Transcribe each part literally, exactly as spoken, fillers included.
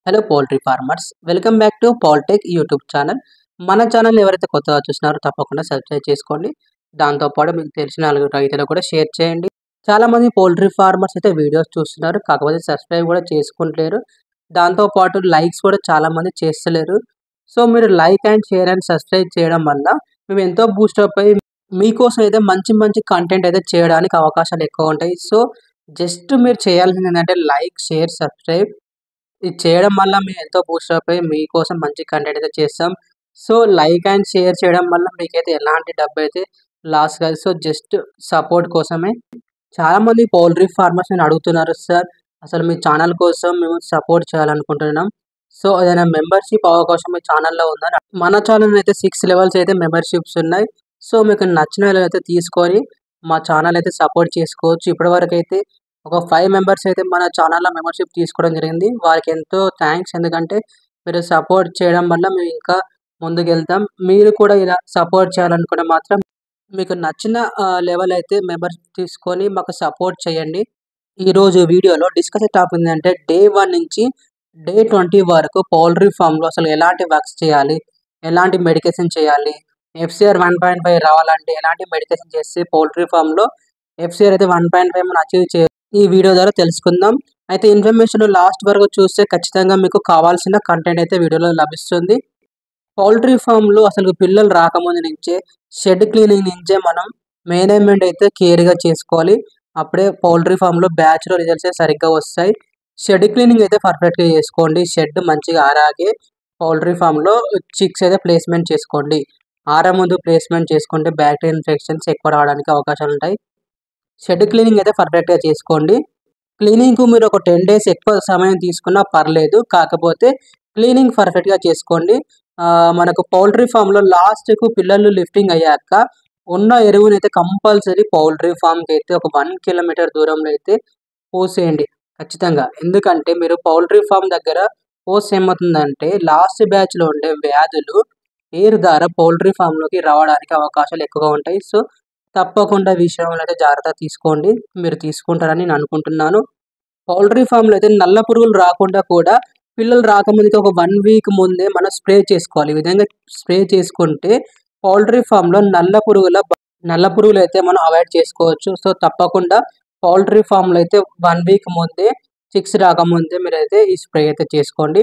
Hello poultry farmers, welcome back to Poultec YouTube channel. మన channel ఎవరైతే కొత్తగా చూస్తున్నారో తప్పకుండా సబ్స్క్రైబ్ చేసుకోండి. దాంతోపాటు మీకు తెలిసిన నలుగురు రైతులకు కూడా షేర్ చేయండి. చాలామంది పౌల్ట్రీ ఫార్మర్స్ అయితే వీడియోస్ చూస్తున్నారు, కాకపోతే సబ్స్క్రైబ్ కూడా చేసుకుంటలేరు. దాంతోపాటు లైక్స్ కూడా చాలామంది చేస్తలేరు. సో మీరు like and share and subscribe చేయడం వల్ల మేము ఎంతో బూస్టప్ అయ్యి మీకోసం అయితే మంచి మంచి కంటెంట్ అయితే చేయడానికి అవకాశాలు ఎక్కువ ఉంటాయి. సో జస్ట్ మీరు చేయాల్సింది ఏంటంటే లైక్, షేర్, సబ్స్క్రైబ్. ఇది చేయడం వల్ల మేము ఎంతో బూస్టప్ అయ్యి మీకోసం మంచి కంటెంట్ అయితే చేస్తాం. సో లైక్ అండ్ షేర్ చేయడం వల్ల మీకైతే ఎలాంటి డబ్బు అయితే లాస్ కాదు. సో జస్ట్ సపోర్ట్ కోసమే. చాలామంది పౌల్ట్రీ ఫార్మర్స్ నేను అడుగుతున్నారు, సార్ అసలు మీ ఛానల్ కోసం మేము సపోర్ట్ చేయాలనుకుంటున్నాం. సో ఏదైనా మెంబర్షిప్ అవకాశం మీ ఛానల్లో ఉందని. మన ఛానల్ అయితే సిక్స్ లెవెల్స్ అయితే మెంబర్షిప్స్ ఉన్నాయి. సో మీకు నచ్చిన లెవెల్ అయితే తీసుకొని మా ఛానల్ అయితే సపోర్ట్ చేసుకోవచ్చు. ఇప్పటివరకు అయితే ఒక ఫైవ్ మెంబర్స్ అయితే మన ఛానల్లో మెంబర్షిప్ తీసుకోవడం జరిగింది. వారికి ఎంతో థ్యాంక్స్. ఎందుకంటే మీరు సపోర్ట్ చేయడం వల్ల మేము ఇంకా ముందుకెళ్తాం. మీరు కూడా ఇలా సపోర్ట్ చేయాలనుకుంటే మాత్రం మీకు నచ్చిన లెవెల్ అయితే మెంబర్షిప్ తీసుకొని మాకు సపోర్ట్ చేయండి. ఈరోజు వీడియోలో డిస్కస్ టాపిక్ ఏంటంటే డే వన్ నుంచి డే ట్వంటీ వరకు పౌల్ట్రీ ఫామ్లో అసలు ఎలాంటి వర్క్స్ చేయాలి, ఎలాంటి మెడికేషన్ చేయాలి, ఎఫ్సిఆర్ వన్ పాయింట్ ఫైవ్ రావాలంటే ఎలాంటి మెడికేషన్ చేస్తే పౌల్ట్రీ ఫామ్లో ఎఫ్సిఆర్ అయితే వన్ పాయింట్ ఫైవ్ మనం అచీవ్ చే ఈ వీడియో ద్వారా తెలుసుకుందాం. అయితే ఇన్ఫర్మేషన్ లాస్ట్ వరకు చూస్తే ఖచ్చితంగా మీకు కావాల్సిన కంటెంట్ అయితే వీడియోలో లభిస్తుంది. పౌల్ట్రీ ఫామ్లో అసలు పిల్లలు రాకముందు నుంచే షెడ్ క్లీనింగ్ నుంచే మనం మేనేజ్మెంట్ అయితే కేర్గా చేసుకోవాలి. అప్పుడే పౌల్ట్రీ ఫామ్లో బ్యాచ్లో రిజల్ట్స్ సరిగ్గా వస్తాయి. షెడ్ క్లీనింగ్ అయితే పర్ఫెక్ట్గా చేసుకోండి. షెడ్ మంచిగా ఆరాగే పౌల్ట్రీ ఫామ్లో చిక్స్ అయితే ప్లేస్మెంట్ చేసుకోండి. ఆరే ముందు ప్లేస్మెంట్ చేసుకుంటే బ్యాక్టీరియా ఇన్ఫెక్షన్స్ ఎక్కువ రావడానికి అవకాశాలు ఉంటాయి. షెడ్ క్లీనింగ్ అయితే పర్ఫెక్ట్గా చేసుకోండి. క్లీనింగ్కు మీరు ఒక టెన్ డేస్ ఎక్కువ సమయం తీసుకున్నా పర్లేదు, కాకపోతే క్లీనింగ్ పర్ఫెక్ట్గా చేసుకోండి. మనకు పౌల్ట్రీ ఫామ్లో లాస్ట్కు పిల్లలు లిఫ్టింగ్ అయ్యాక ఉన్న ఎరువుని అయితే కంపల్సరీ పౌల్ట్రీ ఫామ్కి అయితే ఒక వన్ కిలోమీటర్ దూరంలో అయితే పోసేయండి ఖచ్చితంగా. ఎందుకంటే మీరు పౌల్ట్రీ ఫామ్ దగ్గర పోసి ఏమవుతుందంటే లాస్ట్ బ్యాచ్లో ఉండే వ్యాధులు ఎయిర్ ద్వారా పౌల్ట్రీ ఫామ్లోకి రావడానికి అవకాశాలు ఎక్కువగా ఉంటాయి. సో తప్పకుండా విషయంలో అయితే జాగ్రత్త తీసుకోండి. మీరు తీసుకుంటారని నేను అనుకుంటున్నాను. పౌల్ట్రీ ఫామ్లో అయితే నల్ల పురుగులు రాకుండా కూడా పిల్లలు రాకముందుకి ఒక వన్ వీక్ ముందే మనం స్ప్రే చేసుకోవాలి. ఈ విధంగా స్ప్రే చేసుకుంటే పౌల్ట్రీ ఫామ్లో నల్ల పురుగుల నల్ల పురుగులు అయితే మనం అవాయిడ్ చేసుకోవచ్చు. సో తప్పకుండా పౌల్ట్రీ ఫామ్లో అయితే వన్ వీక్ ముందే చిక్స్ రాకముందే మీరు అయితే ఈ స్ప్రే అయితే చేసుకోండి.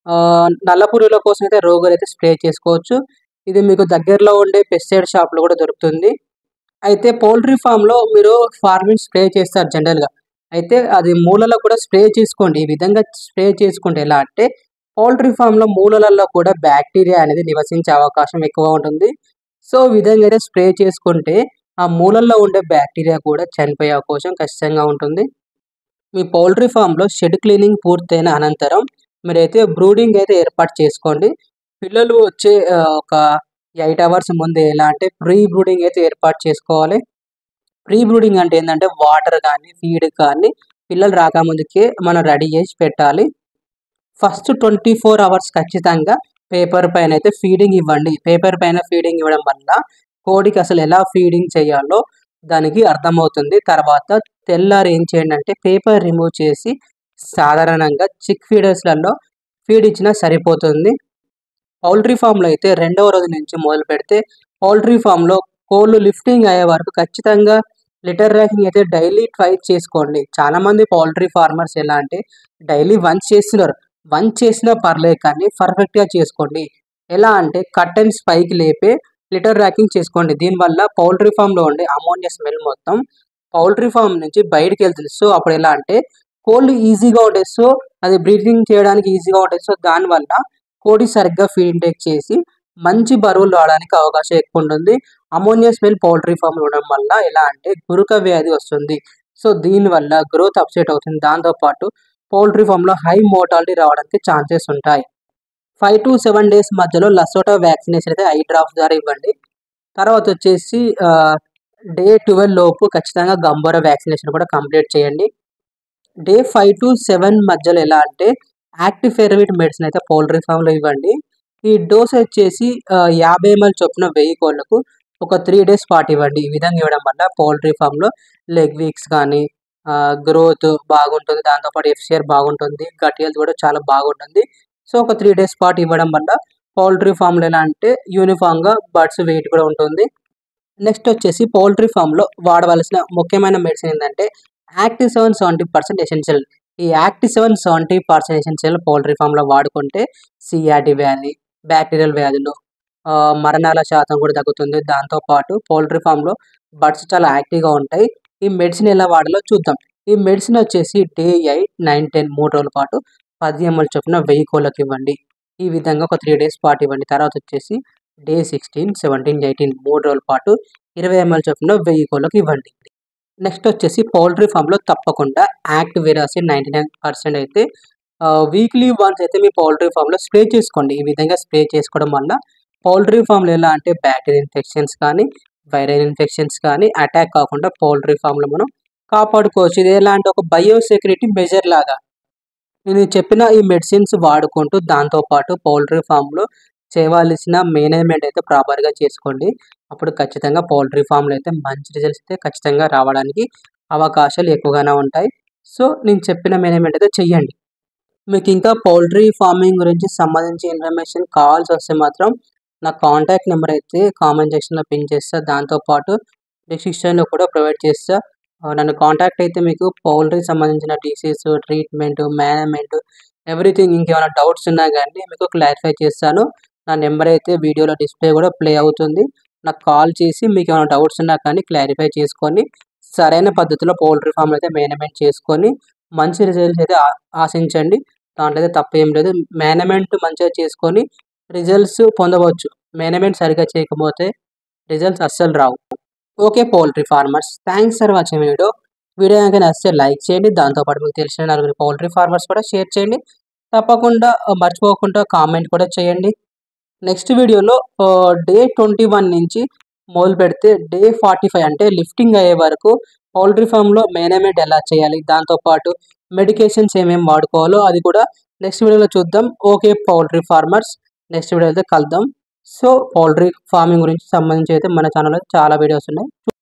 నల్ల పురుగుల కోసం అయితే రోగులు అయితే స్ప్రే చేసుకోవచ్చు. ఇది మీకు దగ్గరలో ఉండే పెస్టిసైడ్ షాప్లో కూడా దొరుకుతుంది. అయితే పౌల్ట్రీ ఫామ్లో మీరు ఫార్మింగ్ స్ప్రే చేస్తారు జనరల్గా, అయితే అది మూలలో కూడా స్ప్రే చేసుకోండి. ఈ విధంగా స్ప్రే చేసుకుంటే ఎలా అంటే పౌల్ట్రీ ఫామ్లో మూలలలో కూడా బ్యాక్టీరియా అనేది నివసించే అవకాశం ఎక్కువ ఉంటుంది. సో ఈ విధంగా అయితే స్ప్రే చేసుకుంటే ఆ మూలల్లో ఉండే బ్యాక్టీరియా కూడా చనిపోయే అవకాశం ఖచ్చితంగా ఉంటుంది. మీ పౌల్ట్రీ ఫామ్లో షెడ్ క్లీనింగ్ పూర్తయిన అనంతరం మీరైతే బ్రూడింగ్ అయితే ఏర్పాటు చేసుకోండి. పిల్లలు వచ్చే ఒక ఎయిట్ అవర్స్ ముందే ఎలా అంటే ప్రీ బ్రూడింగ్ అయితే ఏర్పాటు చేసుకోవాలి. ప్రీ బ్రూడింగ్ అంటే ఏంటంటే వాటర్ కానీ ఫీడ్ కానీ పిల్లలు రాకముందుకే మనం రెడీ చేసి పెట్టాలి. ఫస్ట్ ట్వంటీ ఫోర్ అవర్స్ ఖచ్చితంగా పేపర్ పైన అయితే ఫీడింగ్ ఇవ్వండి. పేపర్ పైన ఫీడింగ్ ఇవ్వడం వల్ల కోడికి అసలు ఎలా ఫీడింగ్ చేయాలో దానికి అర్థమవుతుంది. తర్వాత తెల్లారి ఏం చేయండి అంటే పేపర్ రిమూవ్ చేసి సాధారణంగా చిక్ ఫీడర్స్లలో ఫీడ్ ఇచ్చినా సరిపోతుంది. పౌల్ట్రీ ఫామ్లో అయితే రెండవ రోజు నుంచి మొదలు పెడితే పౌల్ట్రీ ఫామ్లో కోళ్ళు లిఫ్టింగ్ అయ్యే వరకు ఖచ్చితంగా లిటర్ ర్యాకింగ్ అయితే డైలీ ట్రై చేసుకోండి. చాలామంది పౌల్ట్రీ ఫార్మర్స్ ఎలా అంటే డైలీ వన్స్ చేస్తున్నారు. వన్స్ చేసినా పర్లేదు కానీ పర్ఫెక్ట్గా చేసుకోండి. ఎలా అంటే కర్టెన్స్ పైకి లేపే లిటర్ ర్యాకింగ్ చేసుకోండి. దీనివల్ల పౌల్ట్రీ ఫామ్లో ఉండే అమోనియా స్మెల్ మొత్తం పౌల్ట్రీ ఫామ్ నుంచి బయటకు వెళ్తుంది. సో అప్పుడు ఎలా అంటే కోళ్ళు ఈజీగా ఉంటాయి. సో అది బ్రీతింగ్ చేయడానికి ఈజీగా ఉంటుంది. సో దానివల్ల కోడి సరిగ్గా ఫీడ్ ఇంటేక్ చేసి మంచి బరువులు రావడానికి అవకాశం ఎక్కువ ఉంటుంది. అమోనియా స్మెల్ పౌల్ట్రీ ఫామ్ ఉండడం వల్ల ఎలా అంటే గురక వ్యాధి వస్తుంది. సో దీనివల్ల గ్రోత్ అప్సెట్ అవుతుంది. దాంతోపాటు పౌల్ట్రీ ఫామ్లో హై మోర్టాలిటీ రావడానికి ఛాన్సెస్ ఉంటాయి. ఫైవ్ టు సెవెన్ డేస్ మధ్యలో లసోటా వ్యాక్సినేషన్ అయితే ఐ డ్రాప్స్ ద్వారా ఇవ్వండి. తర్వాత వచ్చేసి డే ట్వెల్వ్ లోపు ఖచ్చితంగా గంబోరా వ్యాక్సినేషన్ కూడా కంప్లీట్ చేయండి. డే ఫైవ్ టు సెవెన్ మధ్యలో ఎలా అంటే యాక్టివ్ ఫెర్విట్ మెడిసిన్ అయితే పౌల్ట్రీ ఫామ్లో ఇవ్వండి. ఈ డోస్ వచ్చేసి యాభై ఎంఎల్ చొప్పున వెయ్యి కోళ్ళకు ఒక త్రీ డేస్ పాటు ఇవ్వండి. ఈ విధంగా ఇవ్వడం వల్ల పౌల్ట్రీ ఫామ్లో లెగ్ వీక్స్ కానీ గ్రోత్ బాగుంటుంది, దాంతోపాటు ఎఫ్సిఆర్ బాగుంటుంది, గట్ హెల్త్ కూడా చాలా బాగుంటుంది. సో ఒక త్రీ డేస్ పాటు ఇవ్వడం వల్ల పౌల్ట్రీ ఫామ్లో ఎలా అంటే యూనిఫామ్గా బర్డ్స్ వెయిట్ కూడా ఉంటుంది. నెక్స్ట్ వచ్చేసి పౌల్ట్రీ ఫామ్లో వాడవలసిన ముఖ్యమైన మెడిసిన్ ఏంటంటే active seven seventy percent essential. ఈ active seven seventy percent essential poultry ఫామ్లో వాడుకుంటే సిఆర్డి వ్యాధి, బ్యాక్టీరియల్ వ్యాధులు, ఆ, మరణాల శాతం కూడా తగ్గుతుంది. దాంతోపాటు పౌల్ట్రీ ఫామ్లో బర్డ్స్ చాలా యాక్టివ్గా ఉంటాయి. ఈ మెడిసిన్ ఎలా వాడాలో చూద్దాం. ఈ మెడిసిన్ వచ్చేసి డే ఎయిట్ నైన్ టెన్ మూడు రోజుల పాటు పది ఎంఎల్ చొప్పున వెయ్యి కోళ్ళకి ఇవ్వండి. ఈ విధంగా ఒక త్రీ డేస్ పాటు ఇవ్వండి. తర్వాత వచ్చేసి డే సిక్స్టీన్ సెవెంటీన్ ఎయిటీన్ మూడు రోజుల పాటు ఇరవై ఎంఎల్ చొప్పున వెయ్యి కోళ్ళకి ఇవ్వండి. నెక్స్ట్ వచ్చేసి పౌల్ట్రీ ఫామ్లో తప్పకుండా యాక్ట్ వెరాసిన్ నైంటీ నైన్ పర్సెంట్ అయితే వీక్లీ వన్స్ అయితే మీ పౌల్ట్రీ ఫామ్లో స్ప్రే చేసుకోండి. ఈ విధంగా స్ప్రే చేసుకోవడం వల్ల పౌల్ట్రీ ఫామ్లో ఎలా అంటే బ్యాక్టీరియల్ ఇన్ఫెక్షన్స్ కానీ వైరల్ ఇన్ఫెక్షన్స్ కానీ అటాక్ కాకుండా పౌల్ట్రీ ఫామ్లో మనం కాపాడుకోవచ్చు. ఇది ఎలా అంటే ఒక బయోసెక్యూరిటీ మెజర్ లాగా. నేను చెప్పిన ఈ మెడిసిన్స్ వాడుకుంటూ దాంతోపాటు పౌల్ట్రీ ఫామ్లో చేయవలసిన మేనేజ్మెంట్ అయితే ప్రాపర్గా చేసుకోండి. అప్పుడు ఖచ్చితంగా పౌల్ట్రీ ఫామ్లో అయితే మంచి రిజల్ట్స్ అయితే ఖచ్చితంగా రావడానికి అవకాశాలు ఎక్కువగానే ఉంటాయి. సో నేను చెప్పిన మేనేజ్మెంట్ అయితే చెయ్యండి. మీకు ఇంకా పౌల్ట్రీ ఫార్మింగ్ గురించి సంబంధించి ఇన్ఫర్మేషన్ కావాల్సి వస్తే మాత్రం నా కాంటాక్ట్ నెంబర్ అయితే కామెంట్ సెక్షన్లో పిన్ చేస్తా, దాంతోపాటు డిస్క్రిప్షన్లో కూడా ప్రొవైడ్ చేస్తా. ఆ, నన్ను కాంటాక్ట్ అయితే మీకు పౌల్ట్రీకి సంబంధించిన డిసీజ్, ట్రీట్మెంట్, మేనేజ్మెంట్, ఎవ్రీథింగ్ ఇంకేమైనా డౌట్స్ ఉన్నా కానీ మీకు క్లారిఫై చేస్తాను. నా నెంబర్ అయితే వీడియోలో డిస్ప్లే కూడా ప్లే అవుతుంది. నాకు కాల్ చేసి మీకు ఏమైనా డౌట్స్ ఉన్నా కానీ క్లారిఫై చేసుకొని సరైన పద్ధతిలో పౌల్ట్రీ ఫామ్ అయితే మేనేజ్మెంట్ చేసుకొని మంచి రిజల్ట్స్ అయితే ఆ- ఆశించండి. దాంట్లో అయితే తప్పు ఏం లేదు. మేనేజ్మెంట్ మంచిగా చేసుకొని రిజల్ట్స్ పొందవచ్చు. మేనేజ్మెంట్ సరిగ్గా చేయకపోతే రిజల్ట్స్ అస్సలు రావు. Okay poultry farmers, thanks for watching video. Video కనుక నచ్చితే లైక్ చేయండి, దాంతోపాటు మీకు తెలిసిన నలుగురు పౌల్ట్రీ ఫార్మర్స్ కూడా షేర్ చేయండి. తప్పకుండా ఆ, మర్చిపోకుండా కామెంట్ కూడా చేయండి. నెక్స్ట్ వీడియోలో డే ట్వంటీ వన్ నుంచి మొదలు పెడితే డే ఫార్టీ ఫైవ్ అంటే లిఫ్టింగ్ అయ్యే వరకు పౌల్ట్రీ ఫామ్లో మేనేజ్మెంట్ ఎలా చేయాలి, దాంతోపాటు మెడికేషన్స్ ఏమేమి వాడుకోవాలో అది కూడా నెక్స్ట్ వీడియోలో చూద్దాం. Okay poultry farmers, next video అయితే కలుద్దాం. సో పౌల్ట్రీ ఫార్మింగ్ గురించి సంబంధించి అయితే మన ఛానల్లో చాలా వీడియోస్ ఉన్నాయి.